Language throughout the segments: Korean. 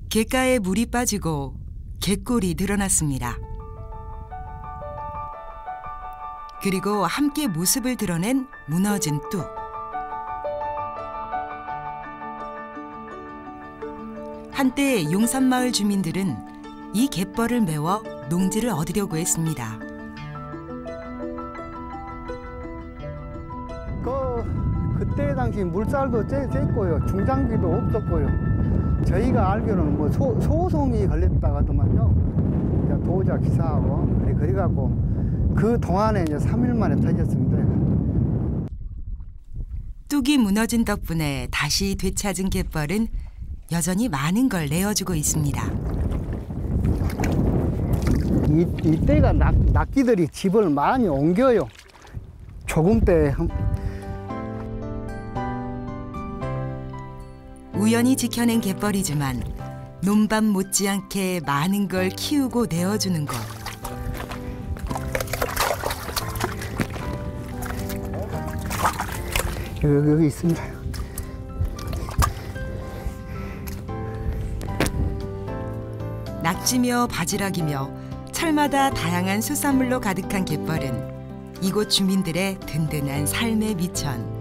갯가에 물이 빠지고 갯골이 드러났습니다. 그리고 함께 모습을 드러낸 무너진 뚝. 한때 용산마을 주민들은 이 갯벌을 메워 농지를 얻으려고 했습니다. 그때 당시 물살도 쬐고요. 중장비도 없었고요. 저희가 알기로는 뭐 소송이 걸렸다고 하더만요. 도자 기사하고 그래갖고 그 동안에 이제 3일 만에 터졌습니다. 뚝이 무너진 덕분에 다시 되찾은 갯벌은 여전히 많은 걸 내어주고 있습니다. 이때가 낙지들이 집을 많이 옮겨요. 조금 때. 우연히 지켜낸 갯벌이지만 논밭 못지않게 많은 걸 키우고 내어주는 것. 여기 있습니다. 낙지며 바지락이며 철마다 다양한 수산물로 가득한 갯벌은 이곳 주민들의 든든한 삶의 미천.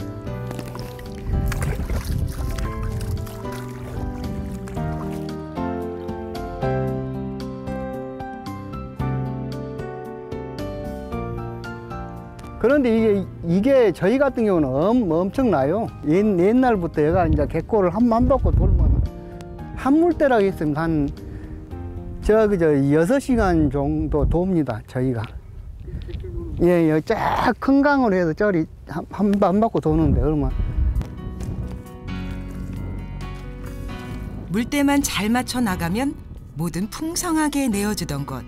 그런데 이게 저희 같은 경우는 엄청나요. 옛날부터 얘가 이제 갯골을 한 바퀴 돌면 한물대라고 했으면 한 6시간 정도 돕니다, 저희가. 예, 쫙 큰 강으로 해서 저리 한 바퀴 도는데 얼마. 물때만 잘 맞춰 나가면 뭐든 풍성하게 내어주던 것.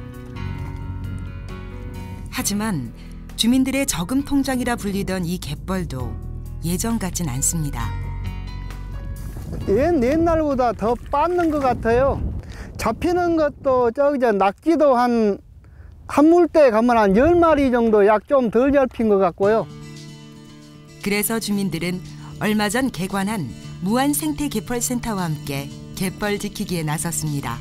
하지만 주민들의 저금 통장이라 불리던 이 갯벌도 예전 같진 않습니다. 옛날보다 더 빠는 것 같아요. 잡히는 것도 낙지도 한 물대 가면 한 10마리 정도 약 좀 덜 잡힌 것 같고요. 그래서 주민들은 얼마 전 개관한 무안생태개펄센터와 함께 갯벌 지키기에 나섰습니다.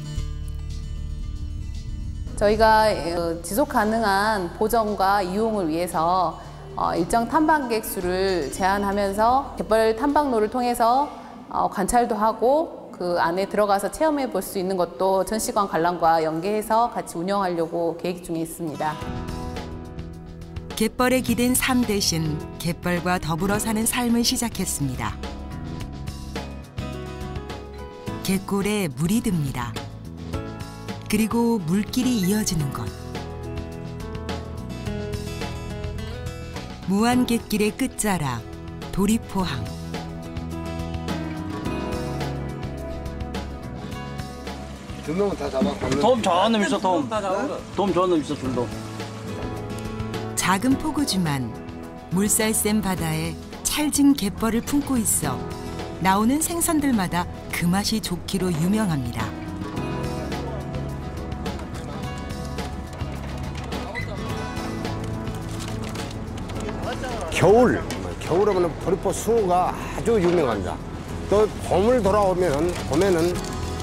저희가 지속 가능한 보전과 이용을 위해서 일정 탐방객 수를 제한하면서 갯벌 탐방로를 통해서 관찰도 하고 그 안에 들어가서 체험해 볼 수 있는 것도 전시관 관람과 연계해서 같이 운영하려고 계획 중에 있습니다. 갯벌에 기댄 삶 대신 갯벌과 더불어 사는 삶을 시작했습니다. 갯골에 물이 듭니다. 그리고 물길이 이어지는 것. 무안갯길의 끝자락, 도리포항. 줄놈은 다 잡았고. 돔 좋은 놈 있어, 돔. 돔 좋은 놈 있어, 줄돔. 작은 포구지만 물살샘 바다에 찰진 갯벌을 품고 있어 나오는 생선들마다 그 맛이 좋기로 유명합니다. 겨울 오면 도리포 숭어가 아주 유명합니다. 또 봄을 봄에는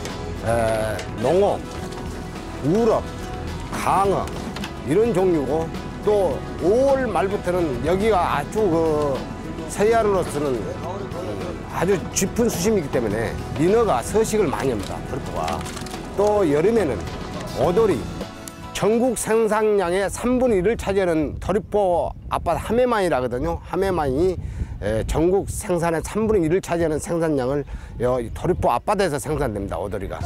농어, 우럭, 강어 이런 종류고 또 5월 말부터는 여기가 아주 서해안으로서는 아주 깊은 수심이기 때문에 민어가 서식을 많이 합니다. 도리포가. 또 여름에는 오돌이. 전국 생산량의 3분의 1을 차지하는 도리포 앞바다 함해만이라거든요. 함해만이 전국 생산의 3분의 1을 차지하는 생산량을 도리포 앞바다에서 생산됩니다. 오돌이가.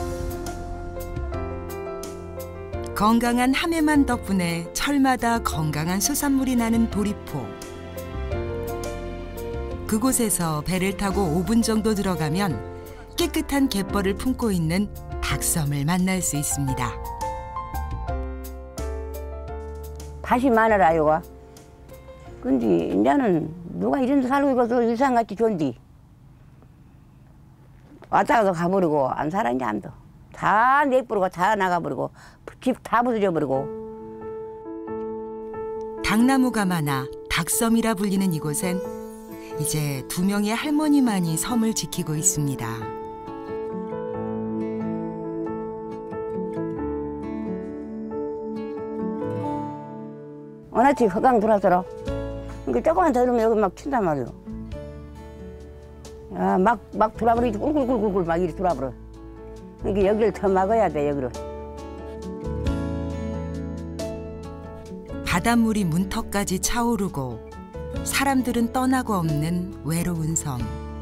건강한 함해만 덕분에 철마다 건강한 수산물이 나는 도리포. 그곳에서 배를 타고 5분 정도 들어가면 깨끗한 갯벌을 품고 있는 닭섬을 만날 수 있습니다. 밭이 많아라요가. 근데 이제는 누가 이런 데 살고 있어서 일상같이 좋은디. 왔다 가서 가버리고 안 살아 이제 안 돼. 다 내버리고 다 나가버리고 집 다 부서져 버리고. 닭나무가 많아 닭섬이라 불리는 이곳엔 이제 2명의 할머니만이 섬을 지키고 있습니다. 하나씩 흑강 돌아서라. 그러니까 조금만 더 이러면 여기 막 튄단 말이오. 야, 막 돌아버리지. 꿀꿀꿀꿀 막 이리 돌아버려. 그러니까 여기를 더 막아야 돼, 여기를. 바닷물이 문턱까지 차오르고 사람들은 떠나고 없는 외로운 섬.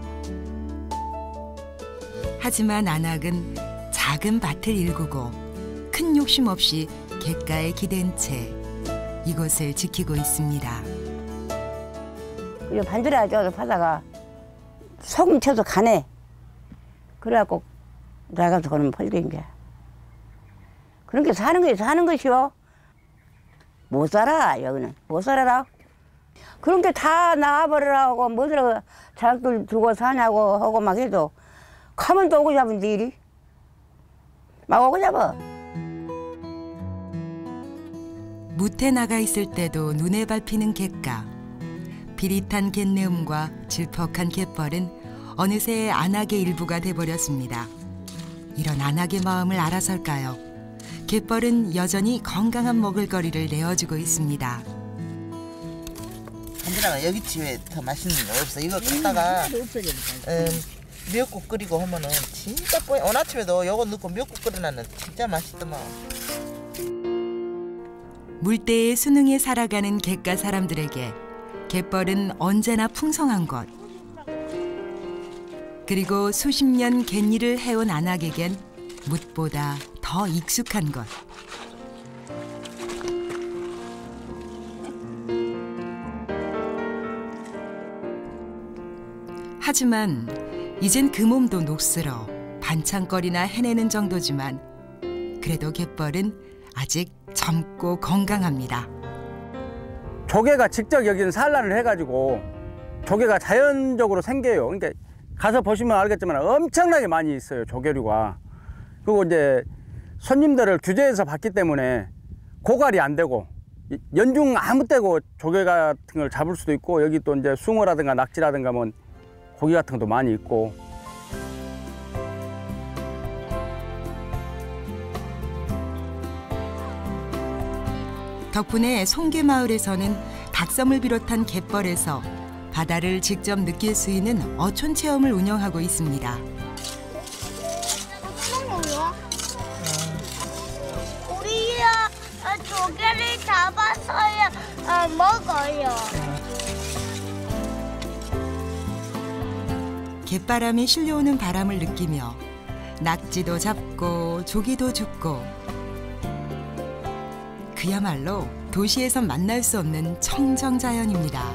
하지만 안악은 작은 밭을 일구고 큰 욕심 없이 갯가에 기댄 채 이곳을 지키고 있습니다. 이거 반절에 저 바다가 소금 쳐서 가네. 그래갖고 나가서 그러면 펄린 게. 그렇게 사는 것이요. 못 살아, 여기는. 못 살아라. 그런 게 다 나와버리라고 뭐더라 자식들 두고 사냐고 하고 막 해도 가면 또 오고 잡은데 일이. 막 오고 잡아. 무태 나가 있을 때도 눈에 밟히는 갯가. 비릿한 갯내음과 질퍽한 갯벌은 어느새 안악의 일부가 돼버렸습니다. 이런 안악의 마음을 알아설까요? 갯벌은 여전히 건강한 먹을거리를 내어주고 있습니다. 한진아가 여기 집에 더 맛있는 거 없어. 이거 갖다가 미역국 끓이고 하면은 진짜 뽀해. 오늘 아침에도 요거 넣고 미역국 끓여놨는 진짜 맛있더만. 물때의 수능에 살아가는 갯가 사람들에게 갯벌은 언제나 풍성한 것. 그리고 수십 년 갯일을 해온 안악에겐 묻보다 더 익숙한 것. 하지만 이젠 그 몸도 녹슬어 반찬거리나 해내는 정도지만 그래도 갯벌은 아직 젊고 건강합니다. 조개가 직접 여기는 산란을 해가지고 조개가 자연적으로 생겨요. 그러니까 가서 보시면 알겠지만 엄청나게 많이 있어요, 조개류가. 그리고 이제 손님들을 규제해서 받기 때문에 고갈이 안 되고 연중 아무 때고 조개 같은 걸 잡을 수도 있고 여기 또 이제 숭어라든가 낙지라든가 뭐 고기 같은 것도 많이 있고. 덕분에 송계마을에서는 닭섬을 비롯한 갯벌에서 바다를 직접 느낄 수 있는 어촌 체험을 운영하고 있습니다. 우리야 조개를 잡아서야 먹어요. 갯바람이 실려오는 바람을 느끼며 낙지도 잡고 조개도 줍고 그야말로 도시에선 만날 수 없는 청정자연입니다.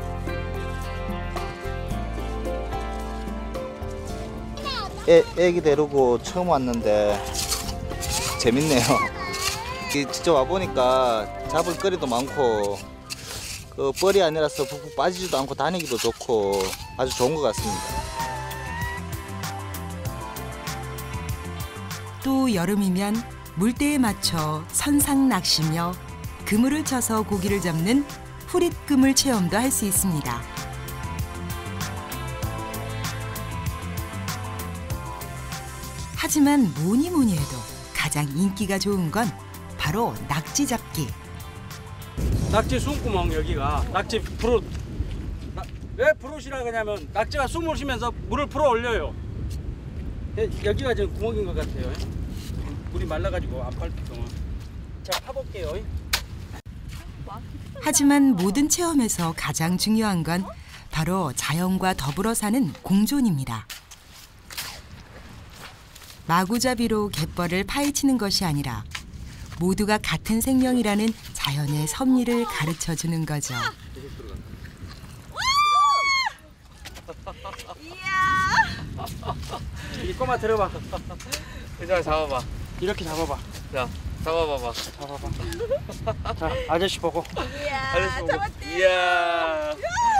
애기 데리고 처음 왔는데 재밌네요. 진짜 와보니까 잡을 거리도 많고 그 뻘이 아니라서 푹푹 빠지지도 않고 다니기도 좋고 아주 좋은 것 같습니다. 또 여름이면 물때에 맞춰 선상 낚시며 그물을 쳐서 고기를 잡는 후릿그물 체험도 할 수 있습니다. 하지만 뭐니 뭐니 해도 가장 인기가 좋은 건 바로 낙지 잡기. 낙지 숨구멍 여기가 낙지 부릇. 왜 부릇이라고 하냐면 낙지가 숨을 쉬면서 물을 풀어 올려요. 여기가 지금 구멍인 것 같아요. 물이 말라가지고 안 밟히고. 자, 파볼게요. 하지만 모든 체험에서 가장 중요한 건 바로 자연과 더불어 사는 공존입니다. 마구잡이로 갯벌을 파헤치는 것이 아니라 모두가 같은 생명이라는 자연의 섭리를 가르쳐주는 거죠. 이 꼬마 들어봐. 의자 잡아봐. 이렇게 잡아봐. 자, 잡아봐봐. 잡아봐. 자, 아저씨 보고. 아저씨 보고. 이야.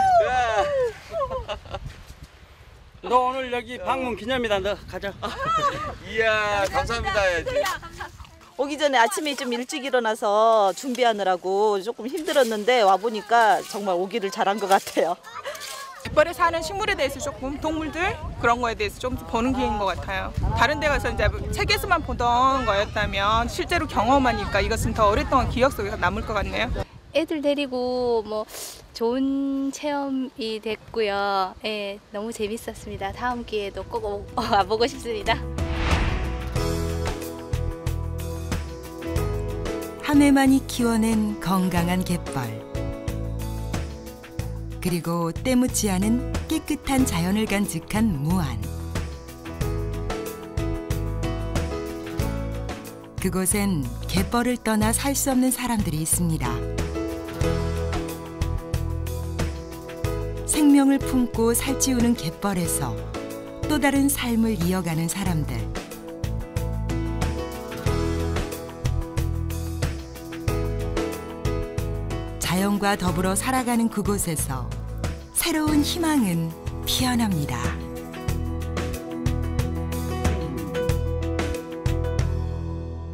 너 오늘 여기 방문 기념이다. 너 가자. 이야, 감사합니다 해야지. 오기 전에 아침에 좀 일찍 일어나서 준비하느라고 조금 힘들었는데 와보니까 정말 오기를 잘한 것 같아요. 갯벌에 사는 식물에 대해서 조금 동물들 그런 거에 대해서 좀 보는 기회인 것 같아요. 다른 데 가서 이제 책에서만 보던 거였다면 실제로 경험하니까 이것은 더 오랫동안 기억 속에 남을 것 같네요. 애들 데리고 뭐 좋은 체험이 됐고요. 예, 너무 재밌었습니다. 다음 기회에도 꼭 와보고 싶습니다. 한 해만이 키워낸 건강한 갯벌. 그리고 때묻지 않은 깨끗한 자연을 간직한 무안. 그곳엔 갯벌을 떠나 살 수 없는 사람들이 있습니다. 생명을 품고 살찌우는 갯벌에서 또 다른 삶을 이어가는 사람들. 자연과 더불어 살아가는 그곳에서 새로운 희망은 피어납니다.